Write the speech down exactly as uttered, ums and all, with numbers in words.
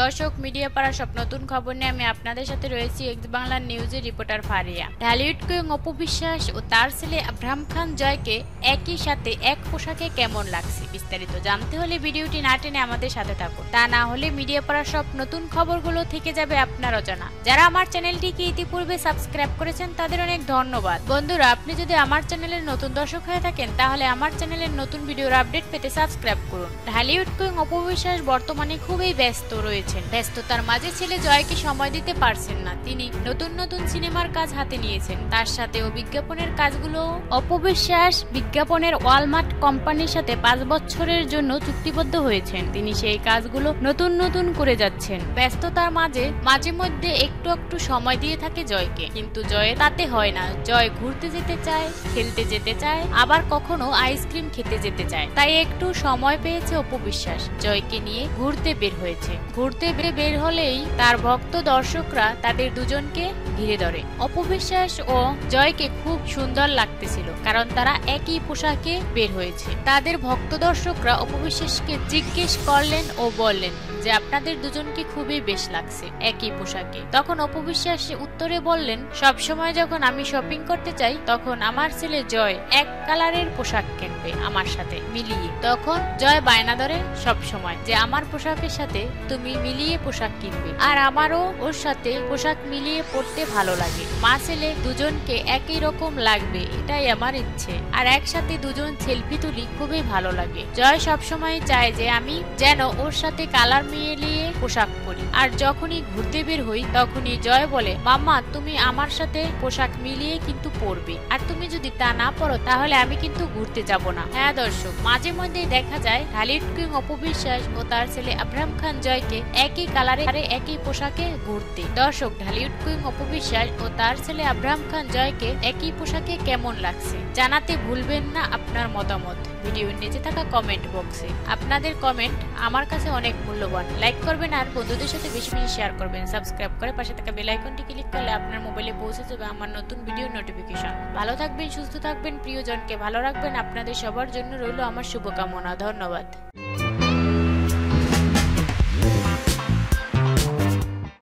দর্শক, মিডিয়া পাড়ার সব নতুন খবর নিয়ে আমি আপনাদের সাথে রয়েছি এক্স বাংলা নিউজের রিপোর্টার ফারিয়া। ঢালিউড কিং অপু বিশ্বাস ও তার ছেলে আব্রাহাম খান জয়কে একই সাথে এক পোশাকে কেমন লাগছে, বিস্তারিত জানতে হলে ভিডিওটি না টেনে আমাদের সাথে থাকুন। তা না হলে মিডিয়া পাড়ার সব নতুন খবরগুলো থেকে যাবে আপনার অজানা। যারা আমার চ্যানেলটিকে ইতিপূর্বে সাবস্ক্রাইব করেছেন তাদের অনেক ধন্যবাদ। বন্ধুরা, আপনি যদি আমার চ্যানেলের নতুন দর্শক হয়ে থাকেন তাহলে আমার চ্যানেলের নতুন ভিডিওর আপডেট পেতে সাবস্ক্রাইব করুন। ঢালিউড কিং অপু বিশ্বাস বর্তমানে খুবই ব্যস্ত রয়েছেন। ব্যস্ততার মাঝে ছেলে জয়কে সময় দিতে পারছেন না। তিনি নতুন নতুন সিনেমার কাজ হাতে নিয়েছেন, তার সাথেও বিজ্ঞাপনের কাজগুলো। অপু বিশ্বাস বিজ্ঞাপনের ওয়ালমার্ট কোম্পানির সাথে পাঁচ বছরের জন্য চুক্তিবদ্ধ হয়েছেন। তিনি সেই কাজগুলো নতুন নতুন করে যাচ্ছেন। ব্যস্ততার মাঝে মাঝে মধ্যে একটু একটু সময় দিয়ে থাকে জয়কে, কিন্তু জয় তাতে হয় না। জয় ঘুরতে যেতে চায়, খেলতে যেতে চায়, আবার কখনো আইসক্রিম খেতে যেতে চায়। তাই একটু সময় পেয়েছে অপু বিশ্বাস, জয়কে নিয়ে ঘুরতে বের হয়েছে। ঘুরতে বের হলেই তার ভক্ত দর্শকরা তাদের দুজনকে ঘিরে ধরে। অপু বিশ্বাস ও জয়কে খুব সুন্দর লাগতেছিল, কারণ তারা একই পোশাকে বের হয়েছে। তাদের ভক্ত দর্শকরা অপু বিশ্বাসকে জিজ্ঞেস করলেন ও বললেন যে আপনাদের দুজনকে খুবই বেশ লাগছে একই পোশাকে। তখন অপু বিশ্বাস উত্তরে বললেন, সব সময় যখন আমি শপিং করতে চাই তখন আমার ছেলে জয় এক কালারের পোশাক কিনবে আমার সাথে মিলিয়ে। তখন জয় বায়না ধরে সব সময় যে আমার পোশাকের সাথে তুমি মিলিয়ে পোশাক কিনবে, আর আমারও ওর সাথে পোশাক মিলিয়ে পড়তে ভালো লাগে। মা ছেলে দুজনকে একই রকম লাগবে এটাই আমার ইচ্ছে, আর একসাথে দুজন সেলফি তুলি খুবই ভালো লাগে। জয় সবসময় চায় যে আমি যেন ওর সাথে কালার মিলিয়ে পোশাক পরি, আর যখনই ঘুরতে বের হই তখনই জয় বলে, মাম্মা তুমি আমার সাথে পোশাক মিলিয়ে কিন্তু পরবে, আর তুমি যদি তা না পরো তাহলে আমি কিন্তু ঘুরতে যাব না। হ্যাঁ দর্শক, মাঝে মধ্যে দেখা যায় ঢালিউড কিং অপু বিশ্বাস ও তার ছেলে আব্রাহাম খান জয়কে একই কালারে একই পোশাকে ঘুরতে। দর্শক, ঢালিউড কিং অপু বিশ্বাস ও তার ছেলে আব্রাহাম খান জয়কে একই পোশাকে কেমন লাগছে জানাতে ভুলবেন না আপনার মতামত ভিডিওর নিচে থাকা কমেন্ট বক্সে। আপনাদের কমেন্ট আমার কাছে অনেক মূল্যবান। লাইক করবেন আর বন্ধুদের সাথে বেশি বেশি শেয়ার করবেন। সাবস্ক্রাইব করে পাশে থাকা বেল আইকনটি ক্লিক করলে আপনার মোবাইলে পৌঁছে যাবে আমার নতুন ভিডিওর নোটিফিকেশন। ভালো থাকবেন, সুস্থ থাকবেন, প্রিয়জনকে ভালো রাখবেন। আপনাদের সবার জন্য রইল আমার শুভকামনা। ধন্যবাদ।